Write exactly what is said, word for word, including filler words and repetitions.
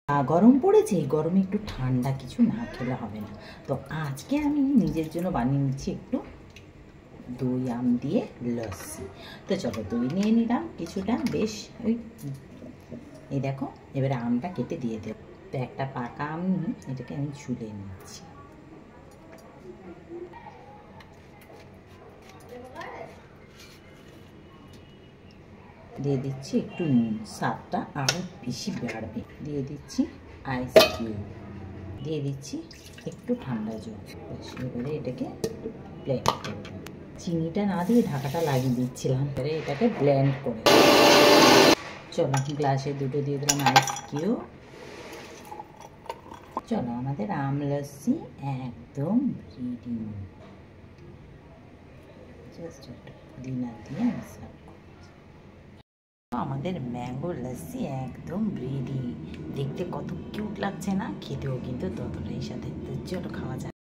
গরম পড়েছে, এই গরমে একটু ঠান্ডা কিছু না খেলে হবে না। তো আজকে আমি নিজের জন্য বানিয়ে নিচ্ছি একটু দই আম দিয়ে লস্যি। তো চলো দই নিয়ে নিলাম কিছুটা, বেশ ওই এই দেখো। এবারে আমটা কেটে দিয়ে দেব। তো একটা পাকা আম নিয়ে এটাকে আমি ছুলে নিচ্ছি। দিয়ে দিচ্ছি একটু নুন, স্বাদটা আরও বেশি বাড়বে। দিয়ে দিচ্ছি আইস কিউব, দিয়ে দিচ্ছি একটু ঠান্ডা জল। এবারে এটাকে ব্লেন্ড করব। চিনিটা না দিয়ে ঢাকাটা লাগিয়ে দিচ্ছিলাম, এবারে এটাকে ব্লেন্ড করে চলো গ্লাসে দুটো দিয়ে দিলাম আইস কিউব। চলো আমাদের আম লস্যি একদম রেডি। জাস্ট একটু পুদিনা দিয়ে আমি সার্ভ করছি। আমাদের ম্যাঙ্গো লস্যি একদম রেডি। দেখতে কত কিউট লাগছে না, খেতেও কিন্তু ততটাই সাথে। তো চলো খাওয়া যাক।